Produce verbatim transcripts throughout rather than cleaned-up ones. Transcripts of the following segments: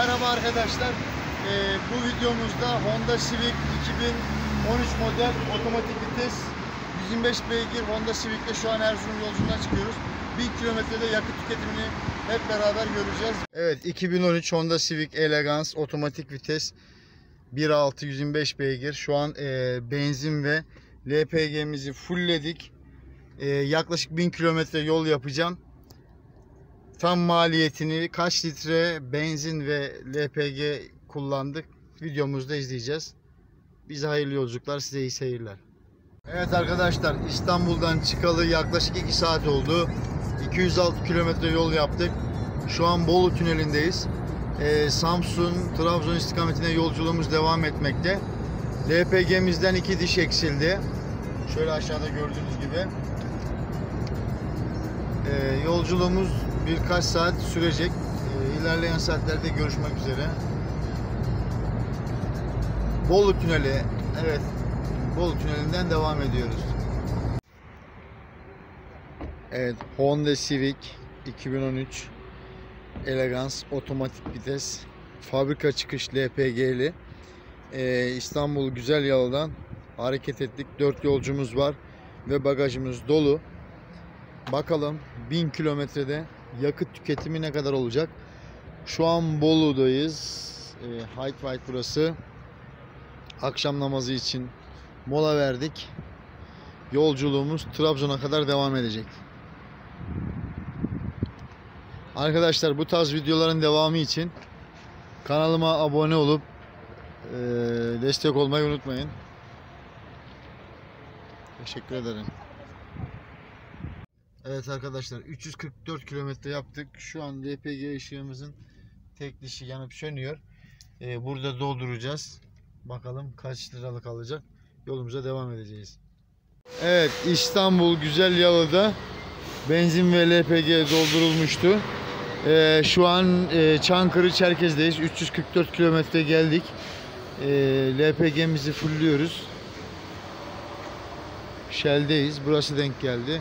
Merhaba arkadaşlar. Ee, bu videomuzda Honda Civic iki bin on üç model otomatik vites yüz yirmi beş beygir Honda Civic'te şu an Erzurum yolculuğuna çıkıyoruz. bin kilometrede yakıt tüketimini hep beraber göreceğiz. Evet, iki bin on üç Honda Civic Elegance otomatik vites bir nokta altı yüz yirmi beş beygir. Şu an e, benzin ve L P G'mizi fullledik. E, yaklaşık bin kilometre yol yapacağım. Tam maliyetini, kaç litre benzin ve L P G kullandık videomuzda izleyeceğiz. Bize hayırlı yolculuklar, size iyi seyirler. Evet arkadaşlar, İstanbul'dan çıkalı yaklaşık iki saat oldu. iki yüz altı kilometre yol yaptık. Şu an Bolu tünelindeyiz. Ee, Samsun, Trabzon istikametine yolculuğumuz devam etmekte. L P G'mizden iki diş eksildi. Şöyle aşağıda gördüğünüz gibi. Ee, yolculuğumuz birkaç saat sürecek. Ee, ilerleyen saatlerde görüşmek üzere. Bolu Tüneli. Evet. Bolu Tüneli'nden devam ediyoruz. Evet. Honda Civic iki bin on üç Elegance otomatik vites. Fabrika çıkış L P G'li. Ee, İstanbul Güzelyalı'dan hareket ettik. dört yolcumuz var. Ve bagajımız dolu. Bakalım bin kilometrede yakıt tüketimi ne kadar olacak? Şu an Bolu'dayız. E, High White burası. Akşam namazı için mola verdik. Yolculuğumuz Trabzon'a kadar devam edecek. Arkadaşlar, bu tarz videoların devamı için kanalıma abone olup e, destek olmayı unutmayın. Teşekkür ederim. Evet arkadaşlar, üç yüz kırk dört kilometre yaptık. Şu an L P G ışığımızın tek dişi yanıp sönüyor. Ee, burada dolduracağız. Bakalım kaç liralık alacak. Yolumuza devam edeceğiz. Evet, İstanbul Güzelyalı'da benzin ve L P G doldurulmuştu. Ee, şu an e, Çankırı Çerkez'deyiz. üç yüz kırk dört kilometre geldik. Ee, L P G'mizi fullüyoruz. Shell'deyiz. Burası denk geldi.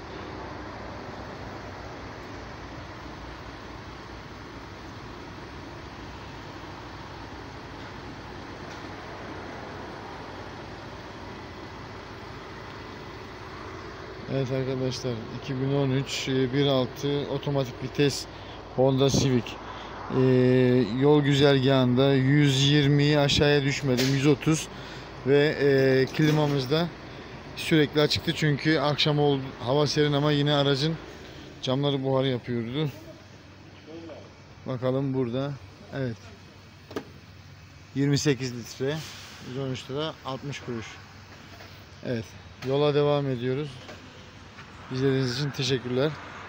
Evet arkadaşlar, iki bin on üç bir nokta altı otomatik vites Honda Civic. Ee, yol güzergahında yüz yirmiyi aşağıya düşmedim, yüz otuz ve e, klimamız da sürekli açıktı çünkü akşam oldu, hava serin ama yine aracın camları buhar yapıyordu. Bakalım burada. Evet. yirmi sekiz litre, yüz on üç lira altmış kuruş. Evet. Yola devam ediyoruz. İzlediğiniz için teşekkürler.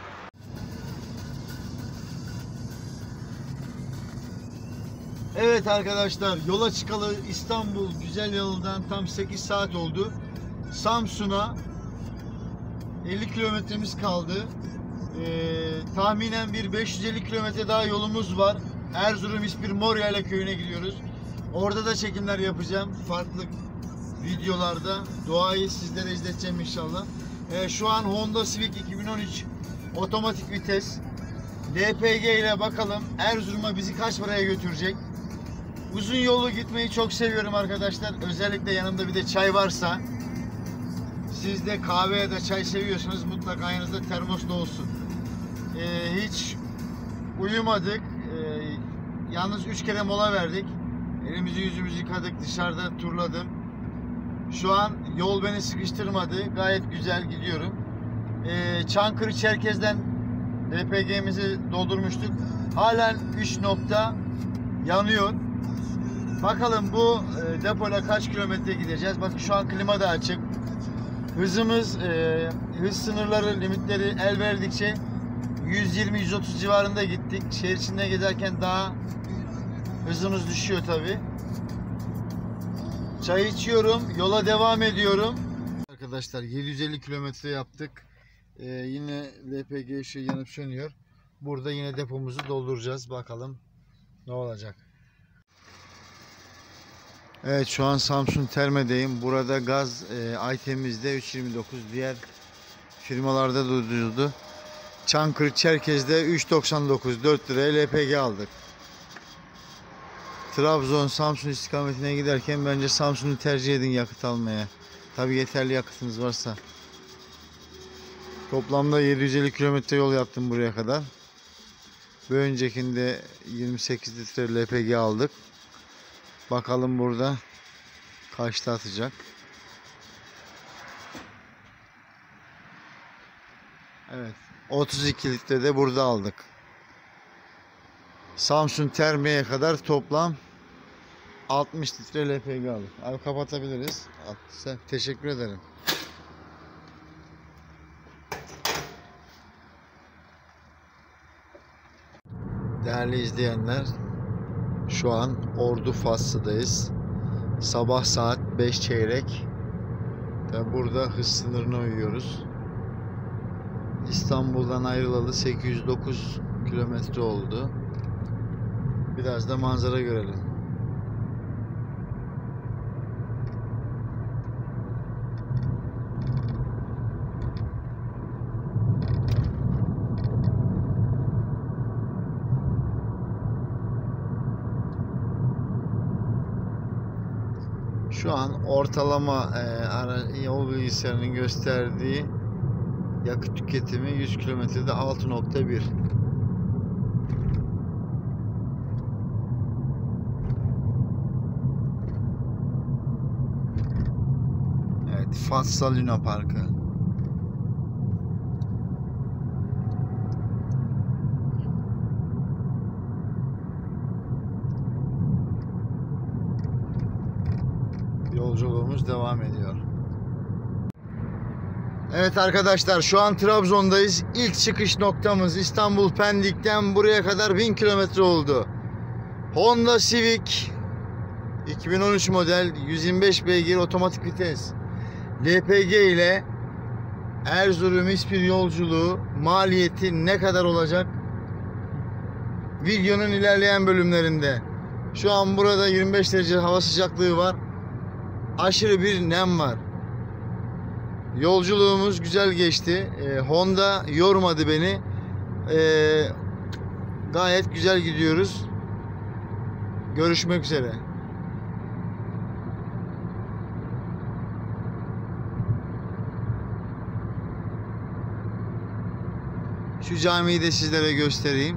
Evet arkadaşlar, yola çıkalı İstanbul Güzelyalı'dan tam sekiz saat oldu. Samsun'a elli kilometremiz kaldı. Ee, tahminen bir beş yüz elli kilometre daha yolumuz var. Erzurum İspir Moryayla köyüne gidiyoruz. Orada da çekimler yapacağım. Farklı videolarda. Doğayı sizlere izleteceğim inşallah. Ee, şu an Honda Civic iki bin on üç otomatik vites L P G ile bakalım Erzurum'a bizi kaç paraya götürecek. Uzun yolu gitmeyi çok seviyorum arkadaşlar. Özellikle yanımda bir de çay varsa, siz de kahve ya da çay seviyorsanız mutlaka yanınızda termos da olsun. Ee, hiç uyumadık. Ee, yalnız üç kere mola verdik. Elimizi yüzümüzü yıkadık, dışarıda turladım. Şu an yol beni sıkıştırmadı. Gayet güzel gidiyorum. Ee, Çankırı Çerkez'den L P G'mizi doldurmuştuk. Halen üç nokta yanıyor. Bakalım bu e, depoyla kaç kilometre gideceğiz. Bakın şu an klima da açık. Hızımız, e, hız sınırları, limitleri el verdikçe yüz yirmi yüz otuz civarında gittik. Şehir içinde gezerken daha hızımız düşüyor tabi. Çay içiyorum, yola devam ediyorum. Arkadaşlar, yedi yüz elli kilometre yaptık. Ee, yine L P G ışığı yanıp sönüyor. Burada yine depomuzu dolduracağız. Bakalım ne olacak. Evet, şu an Samsun Terme'deyim. Burada gaz e, Aytemiz'de üç yirmi dokuz, diğer firmalarda duyuruldu. Çankırı Çerkez'de üç doksan dokuz, dört liraya L P G aldık. Trabzon, Samsun istikametine giderken bence Samsun'u tercih edin yakıt almaya. Tabi yeterli yakıtınız varsa. Toplamda yedi yüz elli kilometre yol yaptım buraya kadar. Bir öncekinde yirmi sekiz litre L P G aldık. Bakalım burada kaçta atacak. Evet, otuz iki litre de burada aldık. Samsun Terme'ye kadar toplam altmış litre L P G aldık. Abi kapatabiliriz. Teşekkür ederim. Değerli izleyenler, şu an Ordu Faslı'dayız. Sabah saat beş çeyrek. Tabi burada hız sınırına uyuyoruz. İstanbul'dan ayrılalı sekiz yüz dokuz kilometre oldu. Biraz da manzara görelim. Şu an ortalama e, yol bilgisayarının gösterdiği yakıt tüketimi yüz kilometrede altı nokta bir. Evet, Fatsa Luna Parkı. Yolculuğumuz devam ediyor. Evet arkadaşlar, şu an Trabzon'dayız. İlk çıkış noktamız İstanbul Pendik'ten buraya kadar bin kilometre oldu. Honda Civic iki bin on üç model yüz yirmi beş beygir otomatik vites L P G ile Erzurum İspir yolculuğu maliyeti ne kadar olacak? Videonun ilerleyen bölümlerinde. Şu an burada yirmi beş derece hava sıcaklığı var. Aşırı bir nem var. Yolculuğumuz güzel geçti. Ee, Honda yormadı beni. Ee, gayet güzel gidiyoruz. Görüşmek üzere. Şu camiyi de sizlere göstereyim.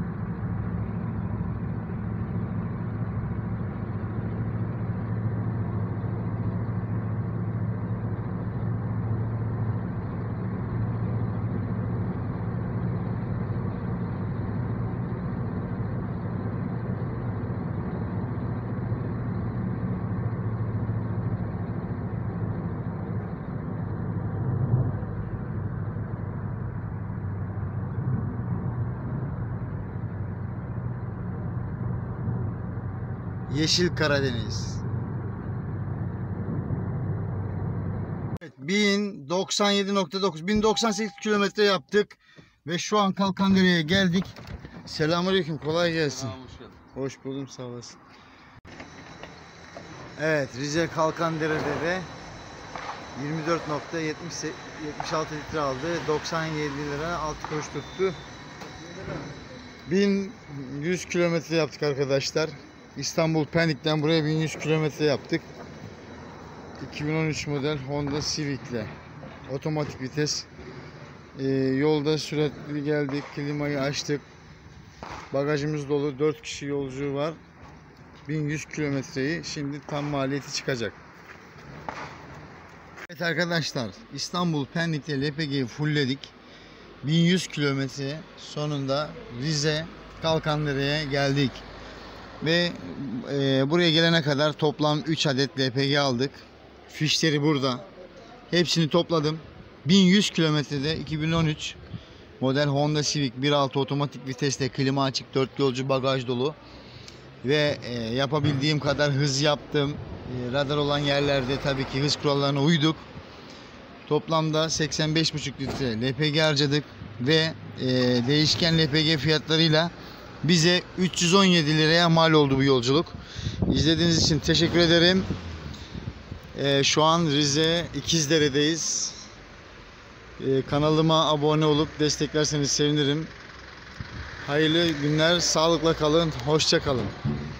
Yeşil Karadeniz. Evet, bin doksan yedi nokta dokuz, bin doksan sekiz kilometre yaptık ve şu an Kalkandere'ye geldik. Selamünaleyküm, kolay gelsin. Aa, hoş geldin. Hoş buldum, sağ olasın. Evet, Rize Kalkandere'de de yirmi dört nokta yetmiş altı litre aldı. doksan yedi lira altı kuruş tuttu. bin yüz kilometre yaptık arkadaşlar. İstanbul Pendik'ten buraya bin yüz kilometre yaptık. iki bin on üç model Honda Civic ile otomatik vites. Ee, yolda süratli geldik, klimayı açtık. Bagajımız dolu, dört kişi yolcu var. bin yüz kilometreyi şimdi tam maliyeti çıkacak. Evet arkadaşlar, İstanbul Pendik'te L P G'yi fullledik. bin yüz kilometre sonunda Rize Kalkandere'ye geldik. Ve e, buraya gelene kadar toplam üç adet L P G aldık. Fişleri burada. Hepsini topladım. bin yüz kilometrede iki bin on üç model Honda Civic bir nokta altı otomatik viteste, klima açık, dört yolcu, bagaj dolu. Ve e, yapabildiğim kadar hız yaptım. E, radar olan yerlerde tabii ki hız kurallarına uyduk. Toplamda seksen beş buçuk litre L P G harcadık ve e, değişken L P G fiyatlarıyla bize üç yüz on yedi liraya mal oldu bu yolculuk. İzlediğiniz için teşekkür ederim. Ee, şu an Rize İkizdere'deyiz. Ee, kanalıma abone olup desteklerseniz sevinirim. Hayırlı günler, sağlıkla kalın, hoşça kalın.